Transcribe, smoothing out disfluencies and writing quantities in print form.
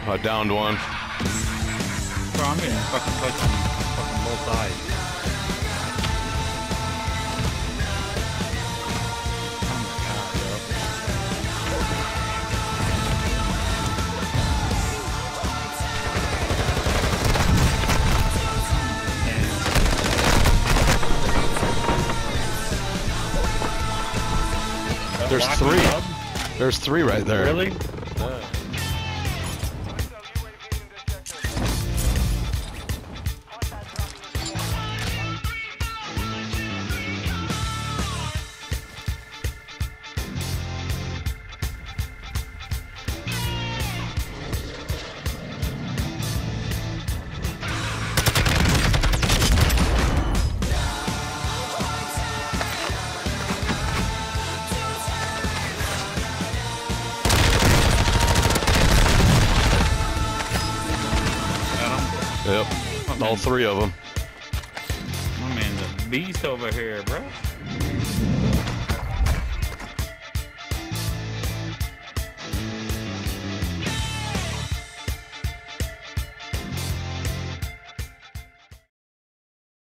I downed one. Bro, I'm getting fucking touched on fucking both sides. There's three. There's three right there. Really? Yep, all three of them. My man's a beast over here, bro.